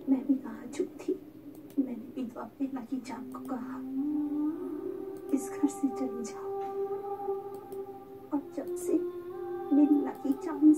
मैं भी कहाँ चुप थी। मैंने विधवा पे लकी चाम को कहा, इस घर से चले जाओ। और जब से मेरी लकी चाम